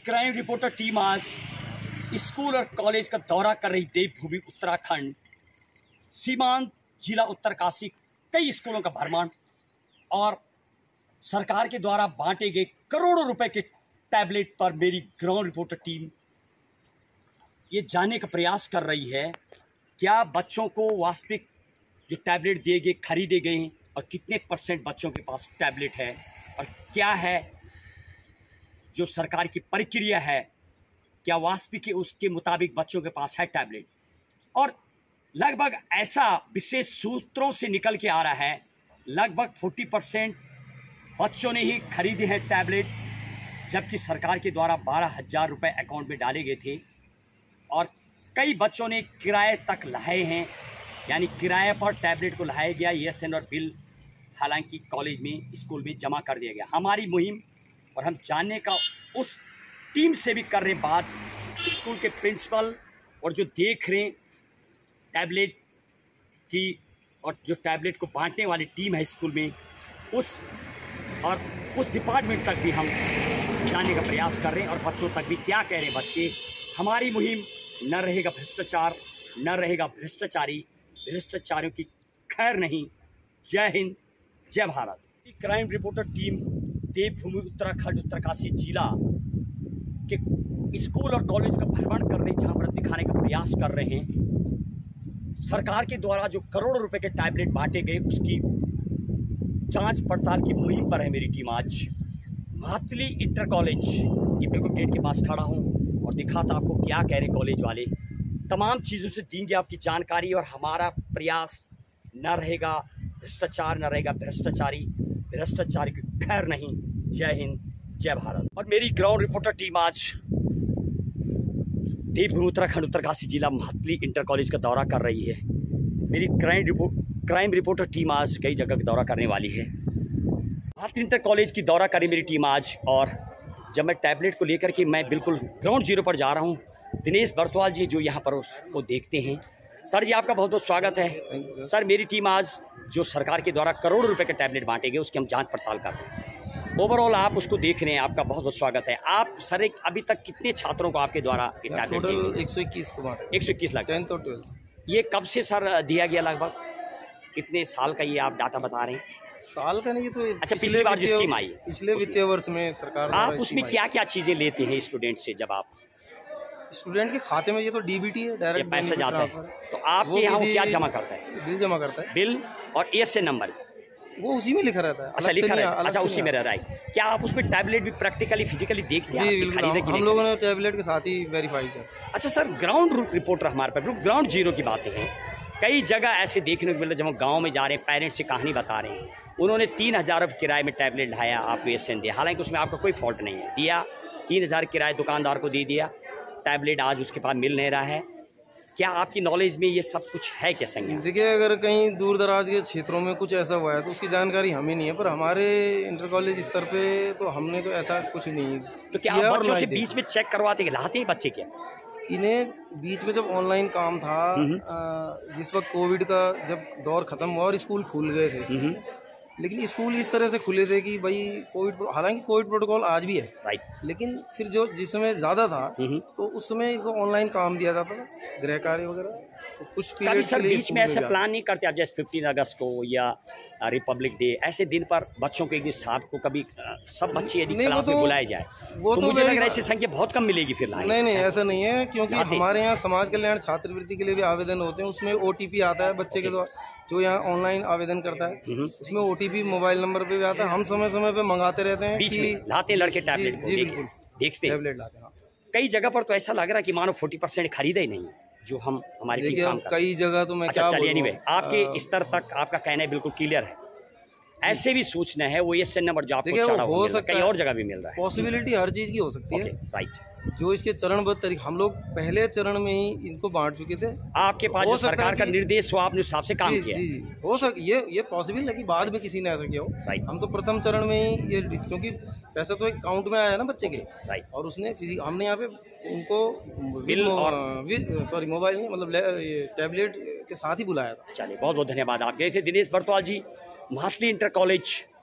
Crime reporter team आज school और college का दौरा कर रही देवभूमि उत्तराखंड, सीमांत जिला उत्तरकाशी, कई स्कूलों का भ्रमण और सरकार के द्वारा बांटे गए करोड़ों रुपए के टैबलेट पर मेरी ग्राउंड रिपोर्टर टीम ये जानने का प्रयास कर रही है क्या बच्चों को वास्तविक जो टैबलेट दिए गए खरीदे गए हैं और कितने % बच्चों के पास टैबलेट है और क्या है जो सरकार की प्रक्रिया है, क्या वास्तविक उसके मुताबिक बच्चों के पास है टैबलेट। और लगभग ऐसा विशेष सूत्रों से निकल के आ रहा है लगभग 40% बच्चों ने ही खरीदे हैं टैबलेट, जबकि सरकार के द्वारा 12,000 रुपये अकाउंट में डाले गए थे और कई बच्चों ने किराए तक लाए हैं, यानी किराए पर टैबलेट को लाया गया। ESN और बिल हालांकि कॉलेज में स्कूल में जमा कर दिया गया। हमारी मुहिम और हम जानने का उस टीम से भी कर रहे बात, स्कूल के प्रिंसिपल और जो देख रहे टैबलेट की और जो टैबलेट को बांटने वाली टीम है स्कूल में, उस डिपार्टमेंट तक भी हम जानने का प्रयास कर रहे हैं और बच्चों तक भी क्या कह रहे हैं बच्चे। हमारी मुहिम न रहेगा भ्रष्टाचार, न रहेगा भ्रष्टाचारी, भ्रष्टाचारियों की खैर नहीं। जय हिंद, जय भारत। क्राइम रिपोर्टर टीम देवभूमि उत्तराखंड उत्तरकाशी जिला के स्कूल और कॉलेज का भ्रमण कर रहे हैं, जहाँ पर दिखाने का प्रयास कर रहे हैं सरकार के द्वारा जो करोड़ों रुपए के टैबलेट बांटे गए उसकी जांच पड़ताल की मुहिम पर है मेरी टीम। आज महातली इंटर कॉलेज की बिल्कुल गेट के पास खड़ा हूँ और दिखाता आपको क्या कह रहे कॉलेज वाले। तमाम चीज़ों से देंगे आपकी जानकारी और हमारा प्रयास न रहेगा भ्रष्टाचार, न रहेगा भ्रष्टाचारी, भ्रष्टाचारी की खैर नहीं। जय हिंद, जय भारत। और मेरी ग्राउंड रिपोर्टर टीम आज देवभूमि उत्तराखंड उत्तरकाशी जिला महातली इंटर कॉलेज का दौरा कर रही है। मेरी क्राइम रिपोर्टर टीम आज कई जगह का दौरा करने वाली है। महातली इंटर कॉलेज की दौरा करी मेरी टीम आज, और जब मैं टैबलेट को लेकर के मैं बिल्कुल ग्राउंड जीरो पर जा रहा हूँ, दिनेश बरतवाल जी जो यहाँ पर उसको देखते हैं। सर जी आपका बहुत बहुत स्वागत है। सर मेरी टीम आज जो सरकार के द्वारा करोड़ों रुपए के टैबलेट बांटे गए उसकी हम जांच पड़ताल कर रहे हैं। ओवरऑल आप उसको देख रहे हैं, आपका बहुत बहुत स्वागत है। आप सर एक अभी तक कितने छात्रों को आपके द्वारा टोटल 121 121 लाख 10th और 12th। ये कब से सर दिया गया, लगभग कितने साल का ये आप डाटा बता रहे हैं? साल का नहीं, तो अच्छा पिछली बार जो स्कीम आई पिछले वित्तीय वर्ष में सरकार आप उसमें क्या क्या चीज़ें लेते हैं स्टूडेंट से? जब आप स्टूडेंट के खाते में ये तो DBT है, डायरेक्ट पैसा जाता है, तो आपके यहाँ वो क्या जमा करता है? बिल जमा करता है, बिल और ESN नंबर वो उसी में लिखा रहता है। अच्छा लिखा रहता है, अच्छा उसी में रह रहा है। क्या आप उसमें टैबलेट भी प्रैक्टिकली फिजिकली देखते हैं? जी बिल्कुल, हम लोगों ने टैबलेट के साथ ही वेरीफाई किया। अच्छा सर, ग्राउंड रिपोर्टर हमारे पास ग्राउंड जीरो की बातें हैं। कई जगह ऐसे देखने को मिल रहा है, जब हम गाँव में जा रहे हैं पेरेंट्स से कहानी बता रहे हैं, उन्होंने 3,000 रुपये किराए में टैबलेट लाया, आपको ESN दिया, हालांकि उसमें आपका कोई फॉल्ट नहीं है, दिया 3,000 किराए दुकानदार को दे दिया, टैबलेट आज उसके पास मिल नहीं रहा है। क्या आपकी नॉलेज में ये सब कुछ है क्या संज्ञान? देखिए, अगर कहीं दूर दराज के क्षेत्रों में कुछ ऐसा हुआ है तो उसकी जानकारी हमें नहीं है, पर हमारे इंटर कॉलेज स्तर पे तो हमने तो ऐसा कुछ नहीं। तो क्या आप बच्चों से बीच में चेक करवाते हैं, लाते हैं बच्चे? क्या इन्हें बीच में जब ऑनलाइन काम था, जिस वक्त कोविड का जब दौर खत्म हुआ और स्कूल खुल गए थे, लेकिन स्कूल इस तरह से खुले थे कि भाई कोविड, हालांकि कोविड प्रोटोकॉल आज भी है, राइट, लेकिन फिर जो जिस समय ज़्यादा था तो उस समय इनको ऑनलाइन काम दिया जाता था, गृह कार्य वगैरह। तो कुछ कभी सर बीच में ऐसा प्लान नहीं करते आप, जैसे 15 अगस्त को या रिपब्लिक डे ऐसे दिन पर बच्चों के एक साथ को कभी सब बच्चे यदि क्लास में बुलाए जाए वो तो मुझे लग रहा है ऐसी संख्या बहुत कम मिलेगी फिर? नहीं ऐसा नहीं है, क्योंकि हमारे यहाँ समाज कल्याण छात्रवृत्ति के लिए भी आवेदन होते हैं, उसमें OTP आता है बच्चे के द्वारा, जो यहाँ ऑनलाइन आवेदन करता है उसमें OTP मोबाइल नंबर पे भी आता है। हम समय समय पे मंगाते रहते हैं, बीच में लाते लड़के टैबलेट। जी बिल्कुल, देखते टैबलेट लाते हैं। कई जगह पर तो ऐसा लग रहा है कि मानो 40% खरीदा ही नहीं जो हम हमारी टीम काम कई जगह तो मैं क्या चलिए एनीवे आपके स्तर तक आपका कहना है बिल्कुल क्लियर है। ऐसे भी सूचना है वो ESN नंबर जो आपको चढ़ा हो सकता है, कई और जगह भी मिल रहा है। पॉसिबिलिटी हर चीज़ की हो सकती है, राइट। जो इसके चरणबद्ध तरीके, हम लोग पहले चरण में ही इनको बांट चुके थे। आपके पास जो सरकार का निर्देश हो, आपने उस हिसाब से काम किया। जी हो सक ये पॉसिबल है कि बाद में किसी ने ऐसा किया हो। हम तो प्रथम चरण में ही ये, क्योंकि पैसा तो अकाउंट में आया है ना बच्चे के, और उसने हमने यहाँ पे उनको बिल और मोबाइल नहीं, मतलब टैबलेट के साथ ही बुलाया था। चलिए बहुत बहुत धन्यवाद। आप गए थे दिनेश बरतवाल जी, महातली इंटर कॉलेज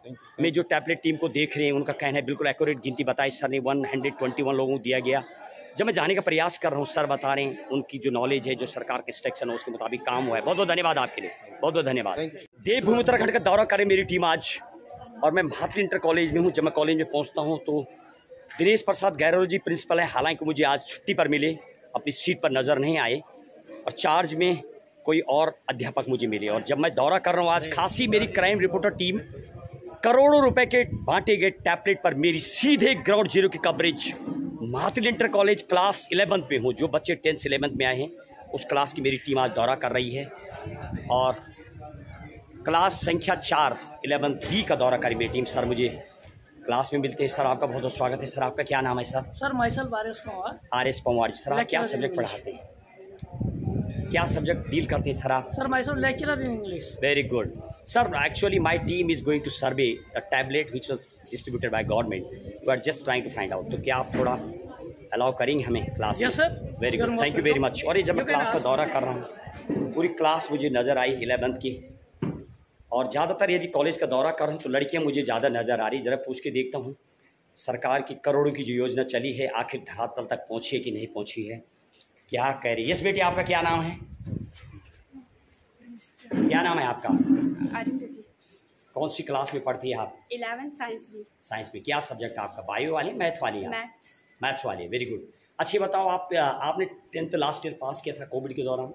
में जो टैबलेट टीम को देख रहे हैं उनका कहना है बिल्कुल एक्यूरेट गिनती बताई सर ने, 121 लोगों को दिया गया। जब मैं जाने का प्रयास कर रहा हूँ सर बता रहे हैं उनकी जो नॉलेज है, जो सरकार के इंस्ट्रक्शन है उसके मुताबिक काम हुआ है। बहुत बहुत धन्यवाद आपके लिए, बहुत बहुत धन्यवाद। देवभूमि उत्तराखंड का दौरा करें मेरी टीम आज, और मैं महात्मा इंटर कॉलेज में हूँ। जब मैं कॉलेज में पहुँचता हूँ तो दिनेश प्रसाद गैरोल जी प्रिंसिपल है, हालांकि मुझे आज छुट्टी पर मिले, अपनी सीट पर नज़र नहीं आए, और चार्ज में कोई और अध्यापक मुझे मिले। और जब मैं दौरा कर रहा हूँ आज, खासी मेरी क्राइम रिपोर्टर टीम करोड़ों रुपए के बांटे गए टैबलेट पर मेरी सीधे ग्राउंड जीरो की coverage Mahatma inter college class 11 में हूँ। जो बच्चे 10th 11th में आए हैं उस क्लास की मेरी टीम आज दौरा कर रही है, और क्लास संख्या 4 11 बी का दौरा करी मेरी टीम। सर मुझे क्लास में मिलते हैं। सर आपका बहुत बहुत स्वागत है। सर आपका क्या नाम है? Sir myself R S Panwar. R S. Panwar. Sir आप क्या सब्जेक्ट पढ़ाते हैं, क्या सब्जेक्ट डील करते हैं सर आप? Sir myself lecturer in English. Very good sir. Actually my team is going to survey the tablet which was distributed by government. We are just trying to find out. तो क्या आप थोड़ा allow करेंगे हमें class? Yes sir. Very good, thank you very much. और ये जब मैं क्लास का दौरा कर रहा हूँ पूरी क्लास मुझे नज़र आई 11th की, और ज़्यादातर यदि कॉलेज का दौरा कर रहा हूँ तो लड़कियाँ मुझे ज़्यादा नज़र आ रही। ज़रा पूछ के देखता हूँ सरकार की करोड़ों की जो योजना चली है आखिर धरातल तक पहुँची है कि नहीं पहुँची है, क्या कह रही है? यस बेटी आपका क्या नाम है? क्या नाम है आपका? कौन सी क्लास में पढ़ती है आप? 11th साइंस भी। साइंस में। क्या सब्जेक्ट आपका? बायो वाले, मैथ वाली? मैथ्स वाले। Very good. अच्छी बताओ आपने 10th लास्ट ईयर पास किया था कोविड के दौरान?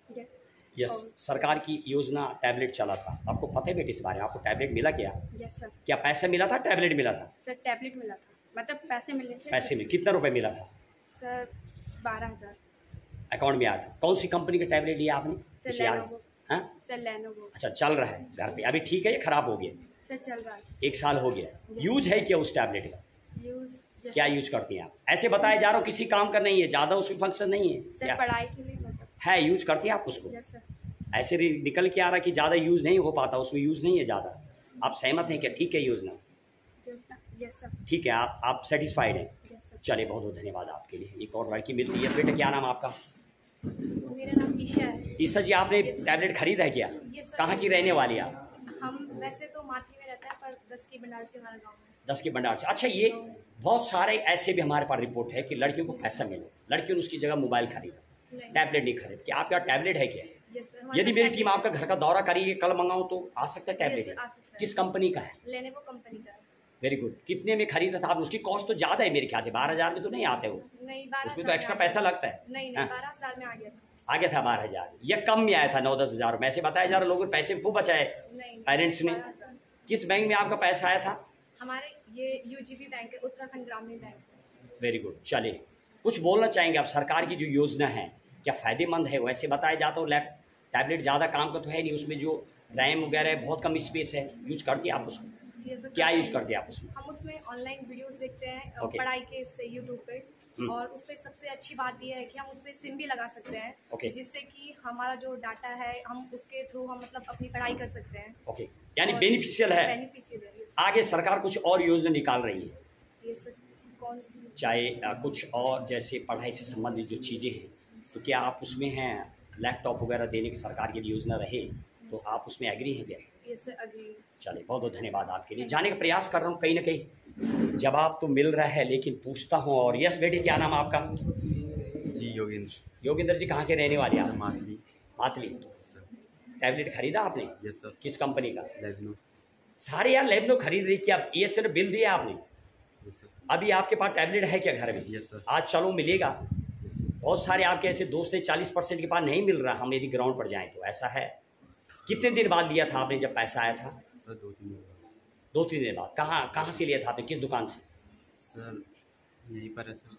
यस। सरकार की योजना टैबलेट चला था, आपको पता है बेटी इस बारे में? आपको टैबलेट मिला क्या? Yes sir. क्या पैसा मिला था, टैबलेट मिला था? सर टैबलेट मिला था, मतलब पैसे मिले थे। पैसे में कितना रुपए मिला था? सर 12,000 अकाउंट में आया था। कौन सी कंपनी का टैबलेट लिया आपने? Sir Lenovo. हाँ सर लेनोवो। अच्छा, चल रहा है घर पे अभी? ठीक है या खराब हो गया? सर चल रहा है। 1 साल हो गया। यूज है क्या उस टैबलेट का? यूज क्या यूज करती हैं आप? ऐसे बताया जा रहा हूँ किसी काम का नहीं है, ज़्यादा उसमें फंक्शन नहीं है सर, पढ़ाई के लिए मतलब है। यूज करती हैं आप उसको? Yes sir. ऐसे निकल के आ रहा कि ज़्यादा यूज़ नहीं हो पाता, उसमें यूज़ नहीं है ज़्यादा। आप सहमत हैं क्या? ठीक है योजना? Yes sir. ठीक है, आप सेटिस्फाइड हैं? Yes sir. चलिए बहुत बहुत धन्यवाद आपके लिए। एक और लड़की मिलती है। बेटा क्या नाम आपका? मेरा नाम ईशा है। ईशा जी, आपने टैबलेट खरीदा है क्या? Yes sir. कहाँ की रहने वाली आप? हम वैसे तो माथली में रहते हैं, पर 10 की भंडार से हमारा गाँव है। 10 के भंडार से। अच्छा, ये बहुत सारे ऐसे भी हमारे पास रिपोर्ट है कि लड़कियों को पैसा मिले, लड़कियों ने उसकी जगह मोबाइल खरीदा, टैबलेट नहीं खरीद। क्या आपके यहाँ टैबलेट है क्या? Yes sir. यदि मेरी टीम आपका घर का दौरा करिए, कल मंगाऊँ तो आ सकता है टैबलेट? आ सकता है। किस कंपनी का है? लेनोवो कंपनी का है। Very good. कितने में खरीदा था आपने? उसकी कॉस्ट तो ज़्यादा है मेरे ख्याल से, 12,000 में तो नहीं आते वो? नहीं, 12,000 उसमें तो एक्स्ट्रा पैसा लगता है। नहीं, हाँ? 12,000 में आ गया था। आ गया था 12,000 या कम में आया था? 9-10 हज़ार में ऐसे बताया जा रहा। लोगों ने पैसे खूब बचाए नहीं, पेरेंट्स ने। 12,000। किस बैंक में आपका पैसा आया था? हमारे ये यूजीबी बैंक है, उत्तराखंड ग्रामीण बैंक। Very good. चलिए, कुछ बोलना चाहेंगे आप? सरकार की जो योजना है क्या फ़ायदेमंद है? वैसे बताया जाता हूँ टैबलेट ज़्यादा काम का तो है नहीं, उसमें जो रैम वगैरह है बहुत कम स्पेस है। यूज करती है आप उसको? क्या यूज करते हैं आप उसमें? हम उसमें ऑनलाइन वीडियोस देखते हैं Okay. पढ़ाई के इससे यूट्यूब पे, और उस पर सबसे अच्छी बात यह है कि हम उस पर सिम भी लगा सकते हैं। Okay. जिससे कि हमारा जो डाटा है हम उसके थ्रू हम मतलब अपनी पढ़ाई कर सकते हैं। ओके, यानी बेनिफिशियल है। बेनिफिशियल है। आगे सरकार कुछ और योजना निकाल रही है, ये सब कौन सी? चाहे कुछ और जैसे पढ़ाई से संबंधित जो चीज़ें हैं, तो क्या आप उसमें हैं? लैपटॉप वगैरह देने की सरकार की योजना रहे तो आप उसमें एग्री हैं क्या? ये से अगली। चलिए बहुत बहुत धन्यवाद आपके लिए। जाने का प्रयास कर रहा हूँ, कहीं ना कहीं जवाब तो मिल रहा है लेकिन पूछता हूँ। और यस बेटे क्या नाम आपका? जी योगेंद्र। योगेंद्र जी, कहाँ के रहने वाले आप? माथली। मातली। टैबलेट खरीदा आपने? Yes sir. किस कंपनी का? लेबनो। सारे यार लेबनो खरीद रही। क्या ये सिर्फ बिल दिया आपने? Yes sir. अभी आपके पास टैबलेट है क्या घर में? Yes sir. आज चलो मिलेगा। Yes sir. बहुत सारे आपके ऐसे दोस्त हैं 40% के पास नहीं मिल रहा। हम यदि ग्राउंड पर जाएं तो ऐसा है। कितने दिन बाद लिया था आपने जब पैसा आया था? सर 2-3 दिन बाद। 2-3 दिन बाद। कहाँ से लिया था आपने? किस दुकान से? सर यहीं पर है सर।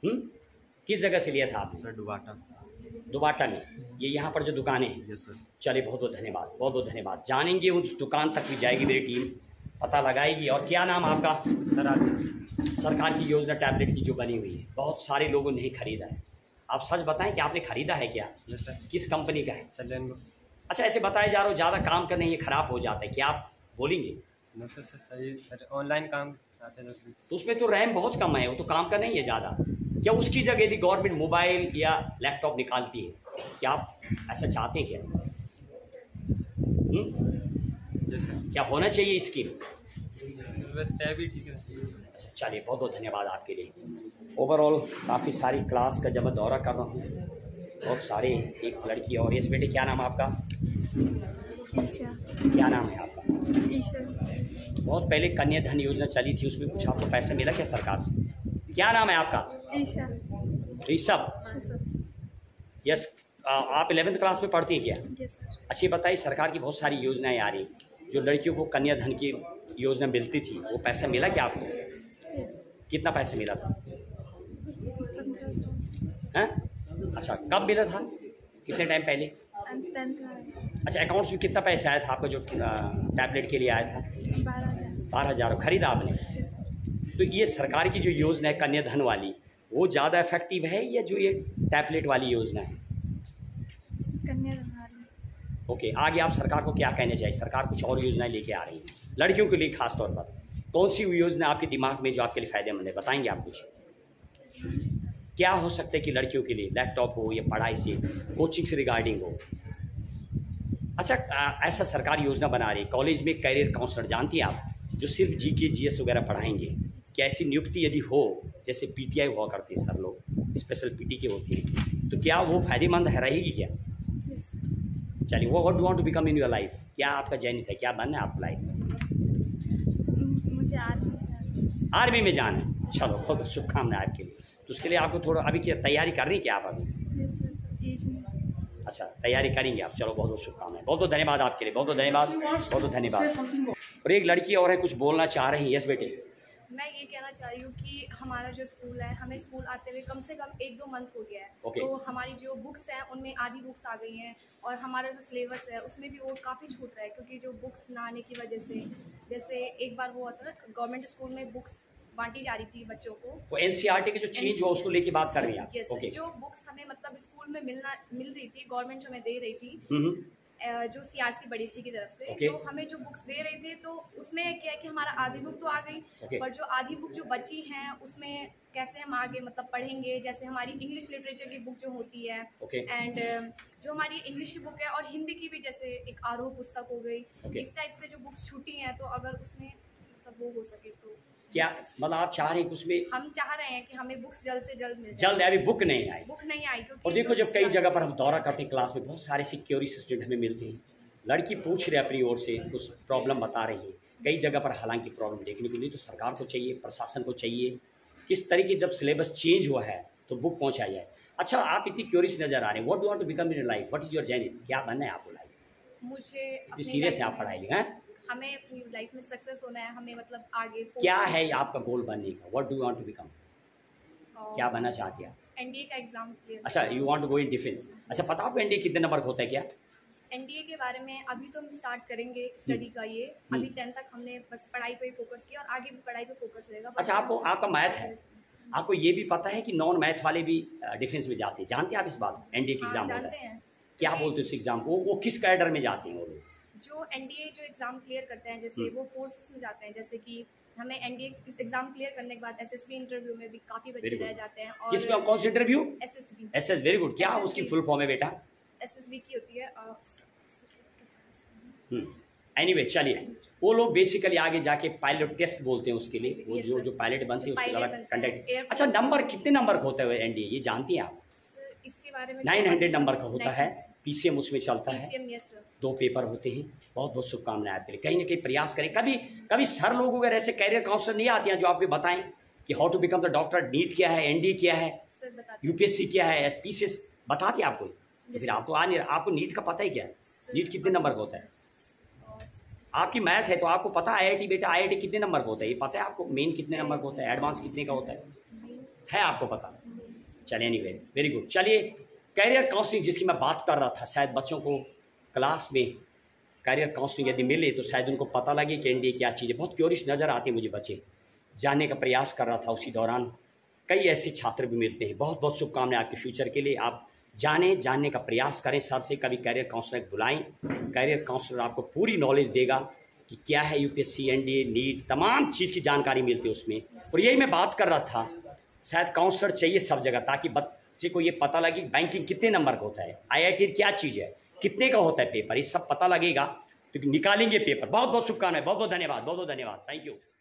किस जगह से लिया था आपने? सर दुबाटा। दुबाटा में? ये यहाँ पर जो दुकानें हैं? Yes sir. चलिए बहुत बहुत धन्यवाद, बहुत बहुत धन्यवाद। जानेंगे, उस दुकान तक भी जाएगी मेरी टीम, पता लगाएगी। और क्या नाम आपका? सर आगे सरकार की योजना टैबलेट की जो बनी हुई है, बहुत सारे लोगों ने नहीं खरीदा है। आप सच बताएं कि आपने खरीदा है क्या? Yes sir. किस कंपनी का है? Sir Lenovo. अच्छा, ऐसे बताया जा रहा हो ज़्यादा काम करने ये ख़राब हो जाता है, क्या आप बोलेंगे? नो सर सही सर, ऑनलाइन काम आते हैं तो उसमें तो रैम बहुत कम है, वो तो काम का नहीं है ज़्यादा। क्या उसकी जगह यदि गवर्नमेंट मोबाइल या लैपटॉप निकालती है, क्या आप ऐसा चाहते हैं क्या? Yes sir. क्या होना चाहिए स्कीम? सिलेबस टैब ही ठीक है। अच्छा चलिए, बहुत बहुत धन्यवाद आपके लिए। ओवरऑल काफ़ी सारी क्लास का जब मैं दौरा कर रहा हूँ, बहुत सारे, एक लड़की और। यस बेटे, क्या नाम है आपका? ईशा। क्या नाम है आपका? ईशा। बहुत पहले कन्याधन योजना चली थी, उसमें कुछ आपको पैसा मिला क्या सरकार से? क्या नाम है आपका? ईशा। ऋषभ। यस, आप 11th क्लास में पढ़ती हैं क्या? Yes sir. अच्छी बताइए, सरकार की बहुत सारी योजनाएं आ रही, जो लड़कियों को कन्याधन की योजना मिलती थी, वो पैसा मिला क्या आपको? यस। कितना पैसा मिला था? हैं? अच्छा, कब मिला था? कितने टाइम पहले? 10th में अच्छा, अकाउंट्स में कितना पैसा आया था आपका जो टैबलेट के लिए आया था? 12,000। 12,000 खरीदा आपने? Yes sir. तो ये सरकार की जो योजना है कन्याधन वाली, वो ज़्यादा इफेक्टिव है या जो ये टैबलेट वाली योजना है? कन्याधन वाली। ओके, आगे आप सरकार को क्या कहना चाहिए? सरकार कुछ और योजनाएं लेके आ रही है लड़कियों के लिए खास तौर पर। कौन सी योजना आपके दिमाग में जो आपके लिए फ़ायदेमंद है, बताएंगे आप कुछ? क्या हो सकता है कि लड़कियों के लिए लैपटॉप हो या पढ़ाई से, कोचिंग से रिगार्डिंग हो? अच्छा, ऐसा सरकार योजना बना रही है कॉलेज में कैरियर काउंसलर, जानती हैं आप, जो सिर्फ जीके जीएस वगैरह पढ़ाएंगे। क्या ऐसी नियुक्ति यदि हो, जैसे पीटीआई हुआ करते हैं सर लोग, स्पेशल पीटी के होते हैं, तो क्या वो फायदेमंद है, रहेगी क्या? यस। चलिए, वो what do want to become in your life? क्या आपका चयनित है, क्या बनना है आपको लाइफ में? मुझे आर्मी। आर्मी में जाना है। चलो, बहुत शुभकामनाएं आपके लिए। तो उसके लिए आपको थोड़ा अभी क्या तैयारी कर रही है क्या आप अभी? Yes sir. एज नहीं। अच्छा, तैयारी करेंगे आप। चलो, बहुत बहुत शुभकामनाएं। बहुत बहुत धन्यवाद आपके लिए, बहुत बहुत धन्यवाद, बहुत बहुत धन्यवाद। और एक लड़की और है, कुछ बोलना चाह रही हैं। यस बेटे। मैं ये कहना चाह रही हूँ कि हमारा जो स्कूल है, हमें स्कूल आते हुए कम से कम 1-2 मंथ हो गया है। Okay. तो हमारी जो बुक्स हैं उनमें आधी बुक्स आ गई हैं, और हमारा जो सिलेबस है उसमें भी वो काफ़ी छूट रहा है, क्योंकि जो बुक्स ना आने की वजह से, जैसे एक बार वो होता है गवर्नमेंट स्कूल में बुक्स बांटी जा रही थी बच्चों को। वो एनसीईआरटी के जो चेंज हुआ उसको लेके बात कर रही हैं आप? Yes, okay. जो बुक्स हमें मतलब स्कूल में मिल रही थी, गवर्नमेंट हमें दे रही थी, जो सीआरसी बड़ी थी की तरफ से। Okay. तो हमें जो बुक्स दे रहे थे, तो उसमें क्या है कि हमारा आधी बुक तो आ गई, Okay. पर जो आधी बुक जो बची हैं उसमें कैसे हम आगे मतलब पढ़ेंगे। जैसे हमारी इंग्लिश लिटरेचर की बुक जो होती है, Okay. एंड जो हमारी इंग्लिश की बुक है, और हिंदी की भी जैसे एक आरोह पुस्तक हो गई। Okay. इस टाइप से जो बुक्स छूटी हैं, तो अगर उसमें मतलब वो हो सके तो क्या मतलब आप चाह रहे हैं कि उसमें हम चाह रहे हैं कि हमें बुक्स जल्द से जल्द मिल जाए। जल्द है? अभी बुक नहीं आई। बुक नहीं आई, क्योंकि और देखो, जो जब कई CRC जगह पर हम दौरा करते हैं क्लास में, बहुत सारे सिक्योरिटी स्टूडेंट हमें मिलते हैं, लड़की पूछ रहे अपनी ओर से, कुछ प्रॉब्लम बता रही है कई जगह पर। हालांकि प्रॉब्लम देखने को नहीं, तो सरकार को चाहिए, प्रशासन को चाहिए, किस तरीके जब सिलेबस चेंज हुआ है तो बुक पहुंचाई जाए। अच्छा, आप इतनी क्यूरियस नजर आ रहे हैं, what do want to become in your life, what is your journey? क्या बनना है आपको लाइफ? मुझे इतनी सीरियस है आप पढ़ाई लिखाई? हमें अपनी लाइफ में सक्सेस होना है, हमें मतलब आगे क्या है आपका गोल बनने का? What do want to become? क्या बनना चाहती हैं आप? एनडीए का एग्जाम क्लियर। अच्छा, you want to go in defence. अच्छा, पता आपको एनडीए कितने नंबर का होता है क्या? एनडीए के बारे में अभी तो हम स्टार्ट करेंगे स्टडी का ये। अभी 10th तक हमने बस पढ़ाई पे ही फोकस किया, और आगे भी पढ़ाई पे फोकस रहेगा। अच्छा, आपको आपका मैथ है, आपको ये भी पता है कि नॉन मैथ वाले भी डिफेंस में जाते हैं, जानते हैं आप इस बात? एनडीए का एग्जाम होता जानते है, हैं। क्या बोलते हैं उस एग्जाम को? वो किस कैडर में जाते हैं वो लोग? जो एनडीए जो एग्जाम क्लियर करते हैं, जैसे वो फोर्सेस में जाते हैं। जैसे कि हमें एनडीए इस एग्जाम क्लियर करने के बाद एसएसबी इंटरव्यू में भी काफी बच्चे Very good. रह जाते हैं। किस में? कौन सी interview? SSB. S S, very good. क्या SSB. उसकी फुल फॉर्म है बेटा? एसएसबी की होती है। एनीवे, चलिए, वो लोग बेसिकली आगे जाके पायलट टेस्ट बोलते हैं उसके लिए, वो Yes, जो sir. जो पायलट बनते हैं जो उसके pilot अलावा बनते हैं, कंडक्ट। Air अच्छा, Force नंबर कितने नंबर का होता है एनडीए, ये जानती हैं आप? इसके बारे में 900 नंबर का होता है, पीसीएम उसमें चलता है, पीसीएम। Yes sir. 2 पेपर होते हैं। बहुत बहुत शुभकामनाएं आपके लिए। कहीं ना कहीं प्रयास करें। कभी कभी सर लोग वगैरह ऐसे कैरियर काउंसलर नहीं आते हैं जो आपको बताएं कि how to become the doctor, NEET क्या है, एनडीए क्या है, सर बताते यूपीएससी क्या है, एसपीसीएस बताते हैं आपको? तो फिर आप तो आ नहीं, आपको नीट का पता ही क्या है? नीट कितने नंबर का होता है? आपकी मैथ है तो आपको पता है। आईआईटी बेटा, आईआईटी कितने नंबर का होता है ये पता है आपको? मेन कितने नंबर का होता है? एडवांस कितने का होता है आपको पता? चलिए, एनीवे, वेरी गुड। चलिए, कैरियर काउंसलिंग जिसकी मैं बात कर रहा था, शायद बच्चों को क्लास में कैरियर काउंसलिंग यदि मिले तो शायद उनको पता लगे कि एनडीए क्या चीज़ है। बहुत क्यूरियस नज़र आते हैं मुझे बच्चे, जानने का प्रयास कर रहा था। उसी दौरान कई ऐसे छात्र भी मिलते हैं। बहुत बहुत शुभकामनाएं आपके फ्यूचर के लिए। आप जानने का प्रयास करें। सर से कभी कैरियर काउंसलर बुलाएं। कैरियर काउंसलर आपको पूरी नॉलेज देगा कि क्या है यूपीएससी, एनडीए, नीट, तमाम चीज़ की जानकारी मिलती है उसमें। और यही मैं बात कर रहा था, शायद काउंसलर चाहिए सब जगह, ताकि बच्चे को ये पता लगे बैंकिंग कितने नंबर का होता है, आईआईटी क्या चीज़ है, कितने का होता है पेपर, ये सब पता लगेगा तो निकालेंगे पेपर। बहुत बहुत शुभकामनाएं, बहुत बहुत धन्यवाद, बहुत बहुत धन्यवाद, थैंक यू।